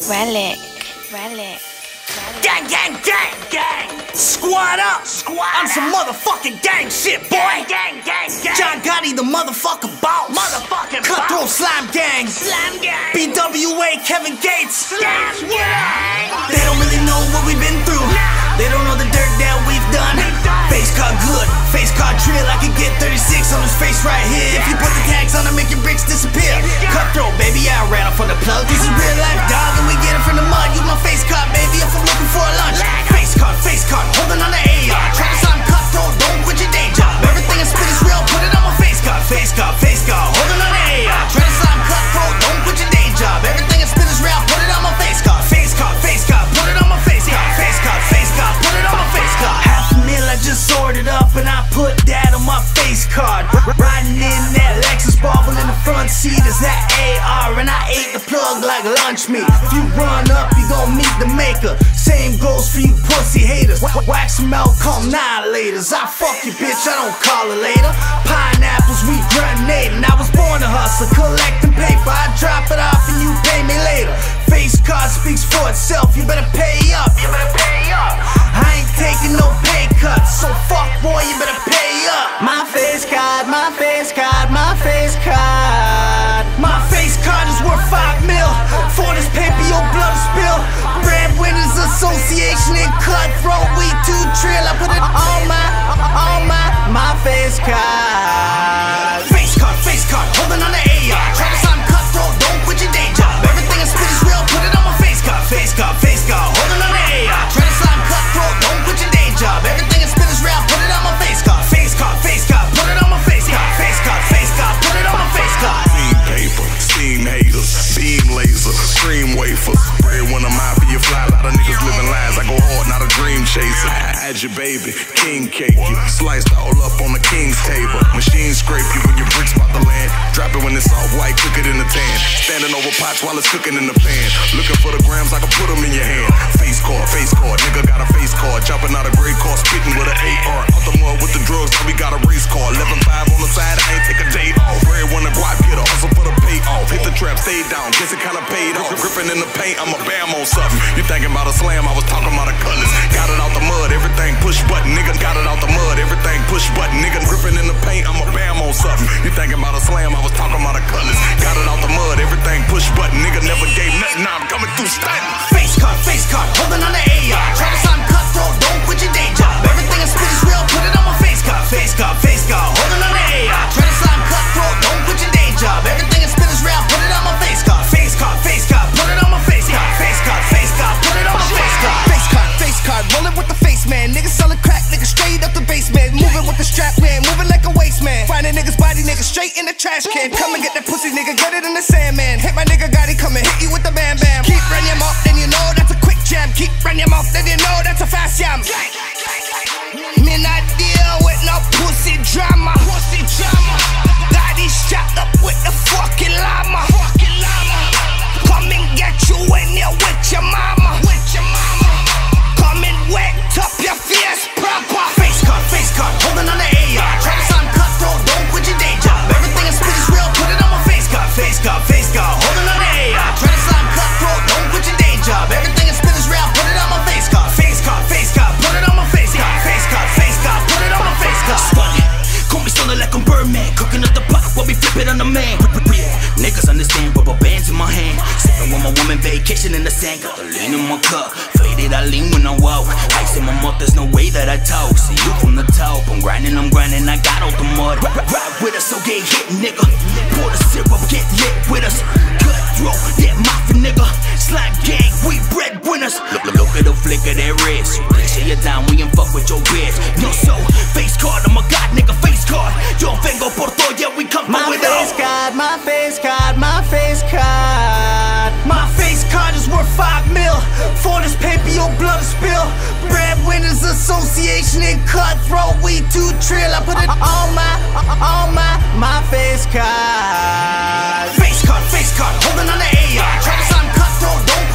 Relic. Gang, gang, gang, gang. Squad up. I'm some motherfucking gang shit, boy. Gang. John Gotti, the motherfucking boss. Cutthroat Slime Gang. BWA, Kevin Gates. They don't really know what we've been through. They don't know the dirt that we've done. Face card good, face card drill. I could get 36 on his face right here. If you put the tags on to make your bricks disappear. Cutthroat, baby, I ran off on the plug. This is real life, dog, and we get it from the mud. Use my face card, baby, if I'm looking for a lunch. Face card, holding on the AR. Try to sign cutthroat, don't quit your day job. Everything I spit is real, put it on my face card, holding on the AR. Try to sign cutthroat, don't quit your day job. Everything I spit is real, put it on my face card, put it on my face card, put it on my face card. $500,000 I just sorted up and I put that on my face card. Riding in that Lexus, bobble in the front seat is that AR, and I ate the plug like lunch meat. If you run up, you gon' meet the maker. Same goes for you pussy haters. Wax them out, call annihilators. I fuck you, bitch, I don't call it later. Pineapples, we grenading. I was born to hustle, collecting paper. I drop it off and you pay me later. Face card speaks for itself. You better pay up. I ain't taking no pay cuts, so fuck boy, you better pay up. My face card is worth $5 million. For this paper, your blood spill. Breadwinners Association and Cutthroat, we too trill. I put it on my face card. Face card, holding on the AR. Try to sign Cutthroat, don't quit your day job. Everything I spit is real, put it on my face card, holding on the AR. Try to sign Cutthroat, don't quit your day job. Everything I spit is real, put it on my face card, put it on my face card, put it on my face card. Steam paper, steam haters, beam laser, cream wafer. Bread when I'm out for your fly, a lot of niggas living lies. I go hard, not a dream chaser. I had your baby, king cake you, sliced all up on the king's table. Machine scrape you when your bricks about to land. Drop it when it's soft white, cook it in the tan. Standing over pots while it's cooking in the pan. Looking for the grams, I can put them in your hand. Face card, nigga got a face card. Jumping out a gray car, spitting with an AR. Out the mud with the drugs, now we got a race car. 11.5 on the side, I ain't take a day off. Bread when the guap get her, hustle for the pay off. Hit the trap, stay down, guess it kinda paid off. Gripping in the paint, I'm a bam on something. You thinking about a slam, I was talking about a cutlass. Got it out the mud, everything push button, nigga. Got it out the mud, everything push button, nigga. Gripping in the paint, I'm a bam on something. You thinking about a slam, I was talking about a cutlass. Got it out the mud, everything push button, nigga. Never gave nothing, now I'm coming through stunting. Face card, holding on the AR. Try to sign Cutthroat, don't quit your day job. Everything I spit is real, put it on my face card, holding on the AR. Try to sign Cutthroat, don't quit your day job. Everything I spit is real, put it on my face card, put it on my face card, put it on my face card. Face card, rolling with the face man. Niggas selling crack, niggas straight up the basement. Moving with the strap man, moving like a waste man. Finding niggas body, niggas straight in the trash can. Come and get that pussy, nigga, get it in the sand, man. Hit my nigga Gotti, come and hit you with the bam bam. Keep running your mouth, then you know that's a quick jam. Keep running your mouth, then you know that's a fast jam. Me not deal with no pussy drama. Gotti strapped up with the fucking llama. Come and get you when you're with your mama. Come and wet up your face proper. Face card, holding on the AR. Try to sign Cutthroat, don't quit your day job. Everything I spit is real, put it on my face card, holding on the AR. Try to sign Cutthroat, don't quit your day job. Everything I spit is real, put it on my face card, put it on my face card, put it on my face card. Stunning, call me stunning like I'm Birdman. Cooking up the pot while we flip it on the man. Niggas understand, rubber bands in my hand. Sipping with my woman, vacation in the sand. Got the lean in my cup, faded I lean when I walk. Ice in my mouth, there's no way that I talk. See you from the top, I'm grinding, I got out the mud. Ride with us, so get hit, nigga. Pour the syrup, get lit with us. Cutthroat, that mafia nigga. Slime gang, we breadwinners. Look at the flick of their wrist. Say you're down, we ain't fuck with your bitch. No, so, face card, I'm a god nigga, face card. Yo vengo por todo, yeah, we come through with all. My face card is worth $5 million. For this paper, your blood spill. Breadwinners Association and Cutthroat, we too trill. I put it on my face card. Face card, holding on the AR. Try to sign Cutthroat, don't